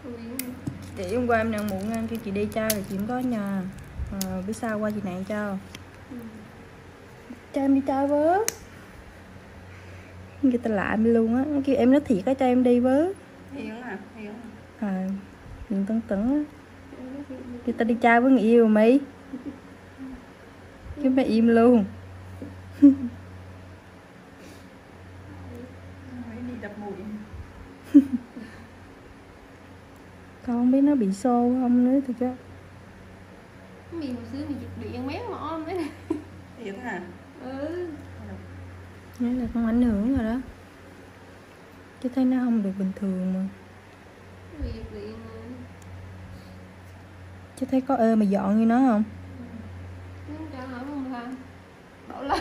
Chị hôm qua em nhận muộn ăn kêu chị đi chơi rồi chị không có nhà. Bữa sau qua chị nạn cho. Cho em đi chơi với. Người ta lạ em luôn á, kêu em nói thiệt á cho em đi với. Hiền à, hiền à. Hiền tưng tửng á. Người ta đi chơi với người yêu mày. Cái mày im luôn. Đi đập mũi. Con không biết nó bị xô không nữa thì chứ. Mì hồi xưa mì chụp điện méo mà ôm đấy. Thiệt hả? Nhớ là con ảnh hưởng rồi đó. Chứ thấy nó không được bình thường mà. Mì chụp điện mà. Chứ thấy có mày dọn như nó không? Không cho hả không hả? Đổ lắm.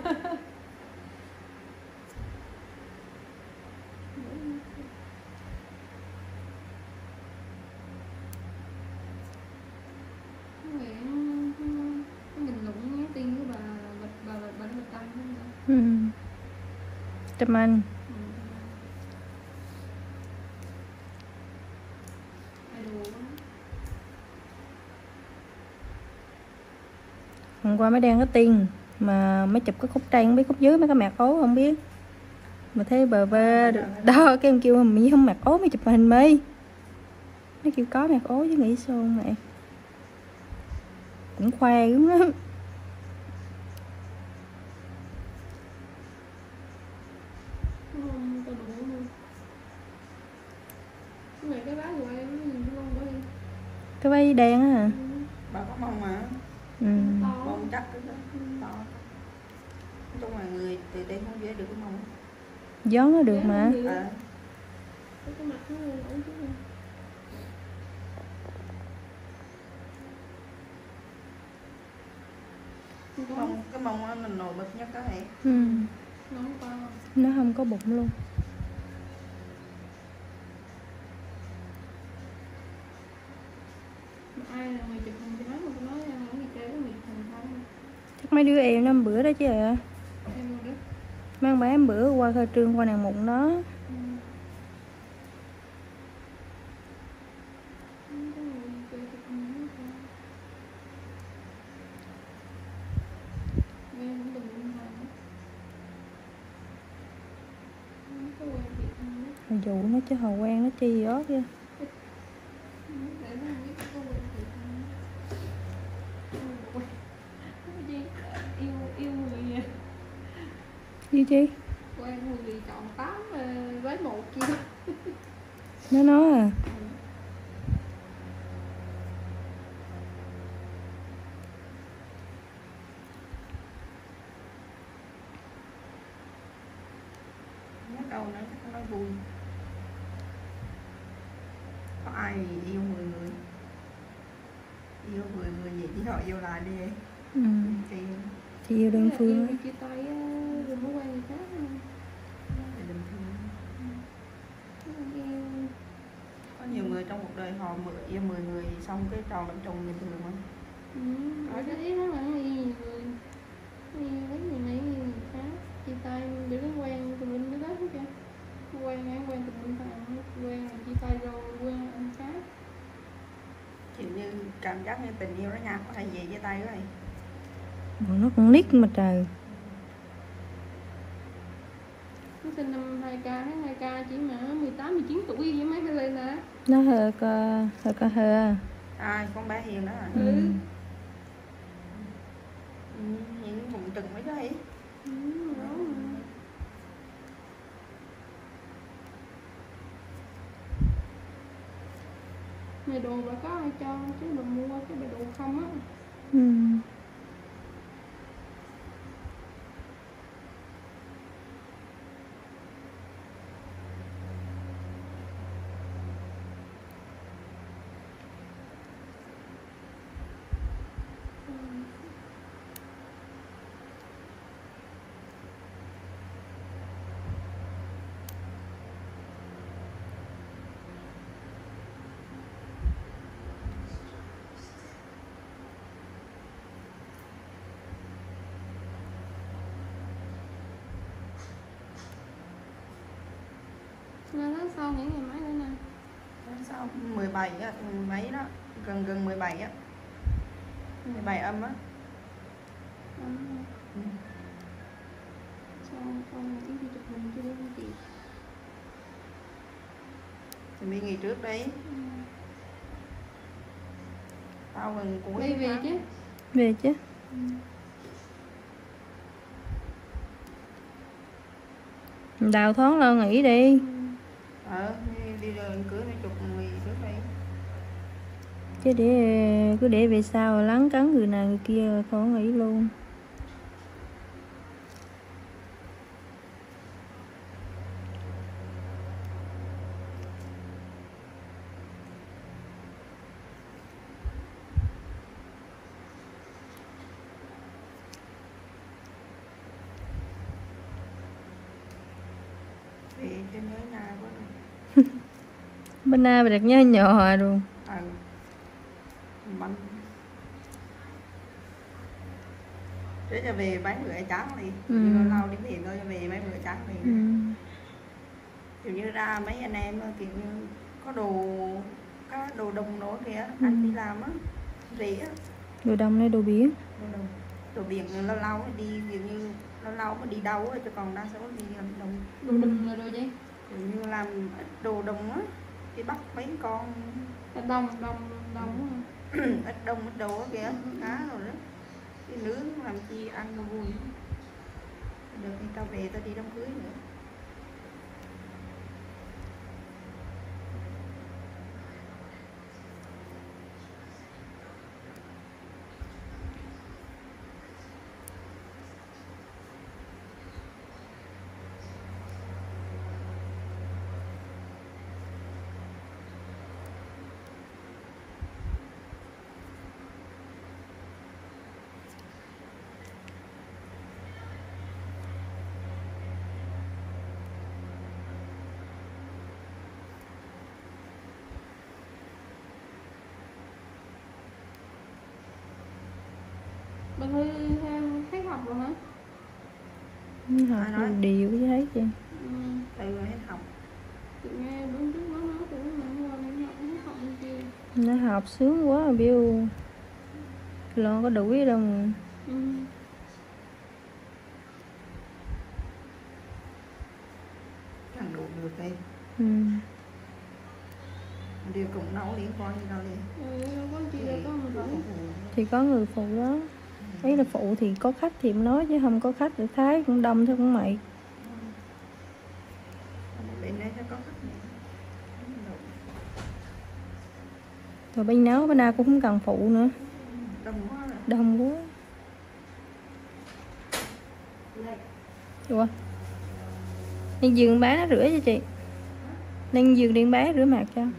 Trâm Anh. Hôm qua mới đen cái tiên mà mới chụp cái khúc trên không biết khúc dưới mấy cái mạc ố không biết mà thấy bờ vơ đó cái em kêu mỹ không mặc ố mới chụp hình mi nó kêu có mặc ố chứ nghĩ sao mẹ cũng khoe đúng lắm. Cái váy đen á hả? Bà có mông mà. Mông chắc cái đó to. Nói chung là người từ đây không dễ được cái mông. Gió nó được mà. Cái mông nó nổi bật nhất đó hả? Nó không có bụng luôn. Chắc mấy đứa em năm bữa đó chứ à. Mang bán bữa qua khai trương qua nàng mụn đó. Hồi dụ nó chứ hồi quen nó chi ớt kia. Gì chi? Quen người chọn 8 với 1 kia. Nó nói à. Nhắc đâu nữa nó nói vui. Có ai yêu 10 người. Yêu 10 người gì chứ họ yêu lại đi. Thì yêu đơn phương á. Chia tay đừng có quen người khác. Có nhiều người trong cuộc đời họ yêu 10 người xong cái tròn lẫn trùng bình thường mà. Ở cái ý đó là yêu nhiều người. Yêu mấy người này yêu người khác. Chia tay để nó quen tụi mình cái đó hết trơn. Quen tụi mình phải quen chia tay rồi quen anh khác. Kiểu như cảm giác như tình yêu đó nha, có hay gì với tay đó này. Nó còn nít mà trời. Nó sinh năm 2K, tháng 2K chỉ mà 18, 19 tuổi với mấy lên nè. Nó hơi hờ. Con bé Hiền đó à? Hiền bụng trừng mấy đấy. Mày đồ bà có ai cho chứ bà mua chứ bà đồ không á. Là tháng sau nghỉ ngày mấy nữa nè? Tháng sau đó 17 á, mấy đó, gần 17 á, 17 âm á. Ừ. Sao con nghĩ đi chụp hình cho đến chị. Thì mình nghỉ trước đấy. Tao gần cuối Đi về tháng. chứ. Về chứ. Đào thoáng lo nghỉ đi. Đi rồi cưới mới chụp người trước đây. Chứ cứ để về sau lắng cắn người này người kia không nghỉ luôn. Về trên nhớ nhà quá rồi. Bên na bị đặt nhớ nhỏ luôn. Bánh. Để cho về bán bữa trắng đi. Lâu đi tiền thôi cho về mấy bữa trắng đi. Kiểu như ra mấy anh em kiểu như có đồ đồng nổi kìa, anh đi làm á, rỉ á. Đồ đông này đồ biển. Đồ biển lâu lâu đi, kiểu như lâu lâu mà đi đâu á, chứ còn đa số đi làm đồng. Đồ đùm là đồ gì? Kiểu như làm đồ đồng á, đi bắt mấy con. Đông Ít đông ít đồ á kìa, cá rồi đó. Đi nướng làm chi ăn cho vui. Được thì tao về tao đi đám cưới nữa. Bà Thư hết học rồi hả? Học điều chứ thấy chưa. Từ hết học. Tự nghe bữa trước nó nói tụi nó qua đây học hết học luôn kia. Nó học sướng quá biểu lo có đuổi đâu mà. Chẳng đủ được đây. Điều cũng nấu liên quan gì đâu đi. Đâu có chi đâu có một rỗng. Thì có người phụ đó. Ý là phụ thì có khách thì em nói chứ không có khách thì Thái cũng đông thôi cũng mày. Bên đây sẽ có khách này. Rồi bên nấu bên nào cũng không cần phụ nữa. Đông quá rồi. Đông quá. Ủa? Nên giường bá nó rửa cho chị. Nên giường điện bá rửa mặt cho.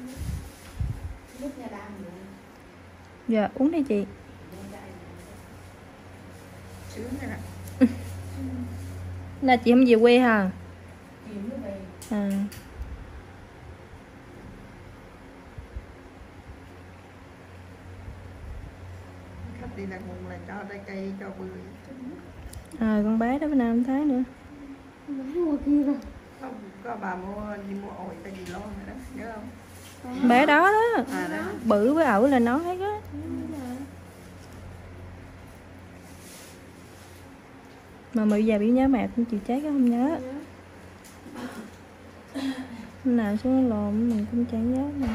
Dạ uống đi chị. Sướng rồi nè. Là chị không về quê hả? À. Khách đi là nguồn là cho trái cây cho bưởi. À con bé đó bên nào em thấy nữa. Mua kia rồi. Có bà đi mua ổi tại vì lo rồi đó, nhớ không? Bé đó đó. Đó. Bự với ẩu là nó hết á. Mà bây giờ biểu nhớ mẹ cũng chịu chết không nhớ. Hôm nào xuống lò mình cũng chẳng nhớ mà.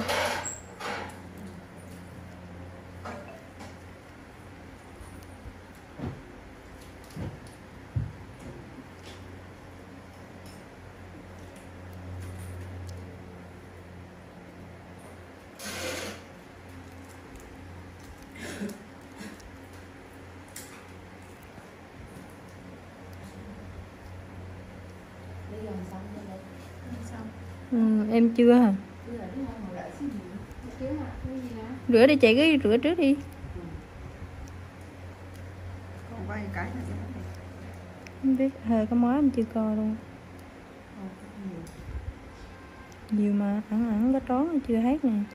Em chưa hả? Rửa đi chị, cứ rửa trước đi. Còn vài cái này Không biết, hơi có mối em chưa coi luôn. Nhiều mà ẩn ẩn có trón chưa hết nè.